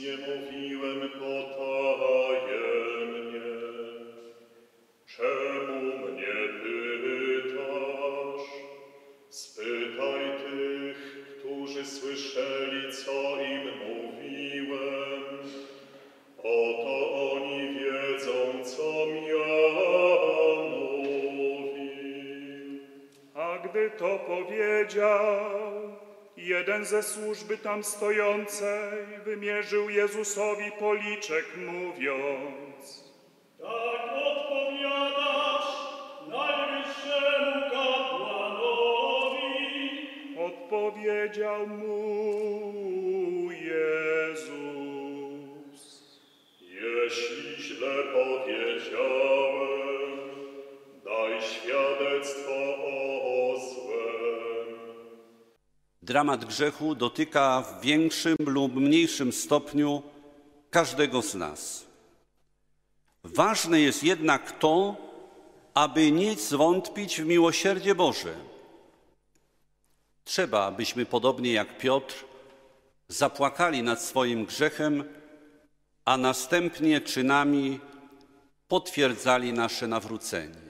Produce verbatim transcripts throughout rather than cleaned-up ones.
nie mówiłem potajemnie. Czemu mnie pytasz? Spytaj tych, którzy słyszeli, co im mówiłem. Oto oni wiedzą, co miałem mówił. A gdy to powiedział, jeden ze służby tam stojącej wymierzył Jezusowi policzek, mówiąc: tak odpowiadasz najwyższemu kapłanowi. Odpowiedział mu Jezus: Jeśli źle powiedziałem, daj świadectwo o złem. Dramat grzechu dotyka w większym lub mniejszym stopniu każdego z nas. Ważne jest jednak to, aby nie zwątpić w miłosierdzie Boże. Trzeba, abyśmy podobnie jak Piotr zapłakali nad swoim grzechem, a następnie czynami potwierdzali nasze nawrócenie.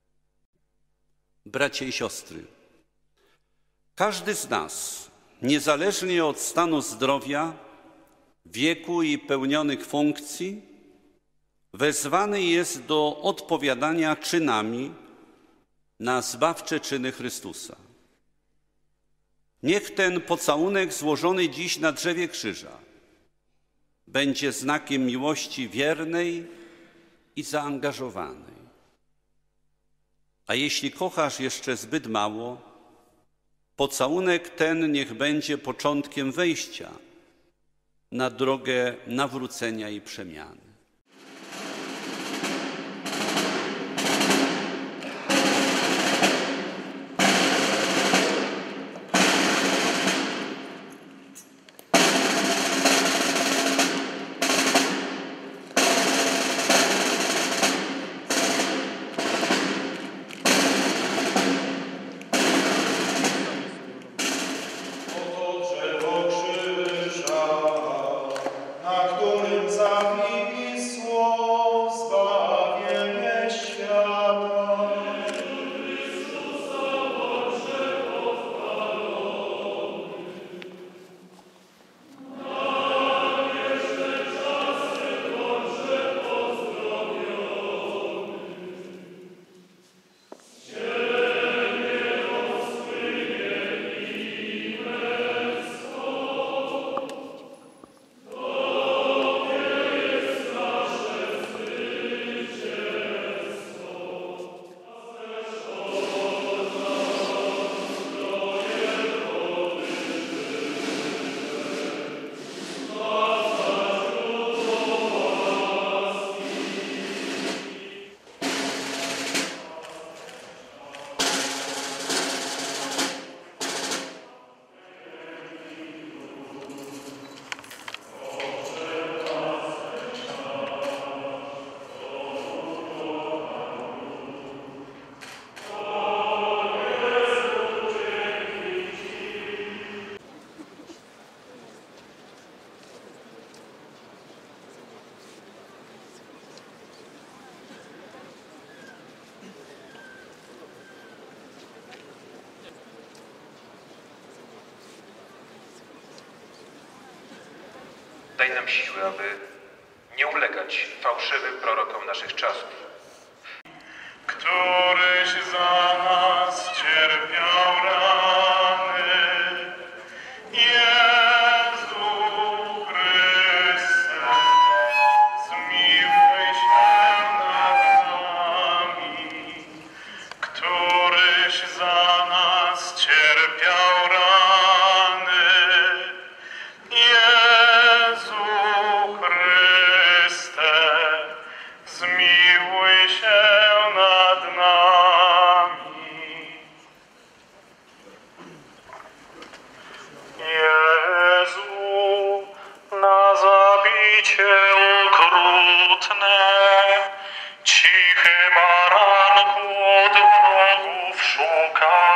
Bracia i siostry, każdy z nas, niezależnie od stanu zdrowia, wieku i pełnionych funkcji, wezwany jest do odpowiadania czynami na zbawcze czyny Chrystusa. Niech ten pocałunek złożony dziś na drzewie krzyża będzie znakiem miłości wiernej i zaangażowanej. A jeśli kochasz jeszcze zbyt mało, pocałunek ten niech będzie początkiem wejścia na drogę nawrócenia i przemiany. Daj nam siłę, aby nie ulegać fałszywym prorokom naszych czasów. Któryś za nas cierpiał rany, Jezu Chryste, zmiłuj się nad nami. Któryś za nas cierpiał rany, Jezu Chryste, zmiłuj się nad nami. Jezu, na zabicie okrutne, cichy baranku od wrogów szuka.